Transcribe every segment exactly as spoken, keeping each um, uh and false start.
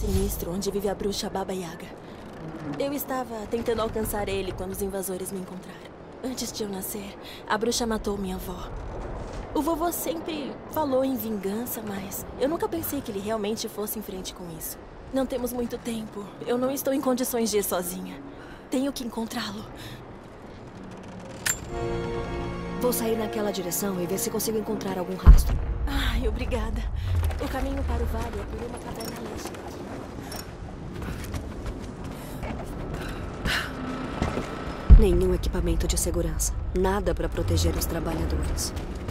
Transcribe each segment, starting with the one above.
sinistro onde vive a bruxa Baba Yaga. Eu estava tentando alcançar ele quando os invasores me encontraram. Antes de eu nascer, a bruxa matou minha avó. O vovô sempre falou em vingança, mas eu nunca pensei que ele realmente fosse em frente com isso. Não temos muito tempo. Eu não estou em condições de ir sozinha. Tenho que encontrá-lo. Vou sair naquela direção e ver se consigo encontrar algum rastro. Ai, obrigada. O caminho para o vale é por uma caverna leste. Nenhum equipamento de segurança. Nada para proteger os trabalhadores.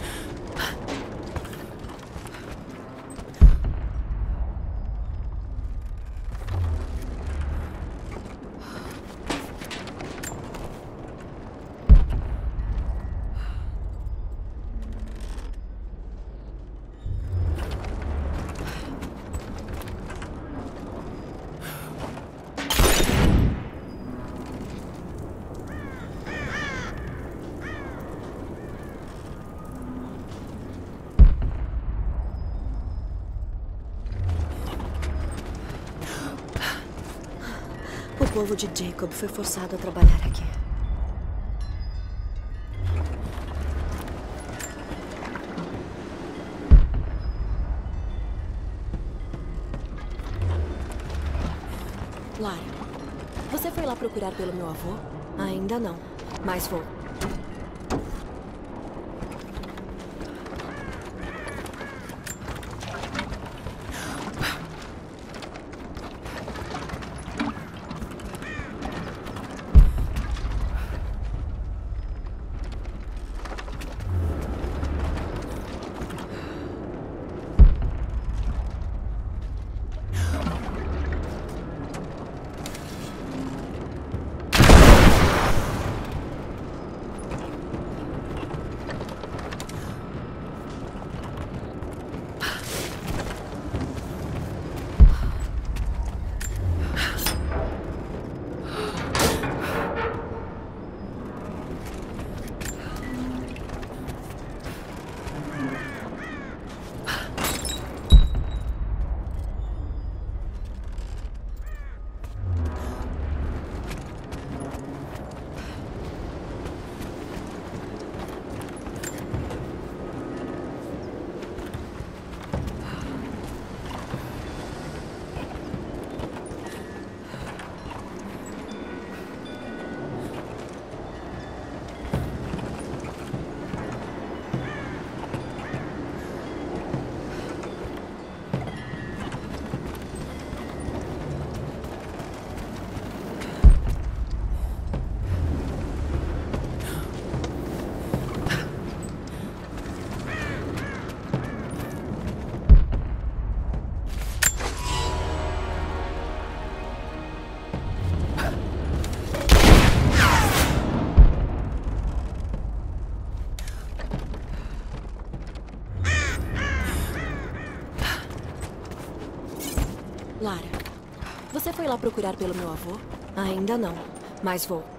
O povo de Jacob foi forçado a trabalhar aqui. Lara, você foi lá procurar pelo meu avô? Ainda não, mas vou. Lara, você foi lá procurar pelo meu avô? Ainda não, mas vou.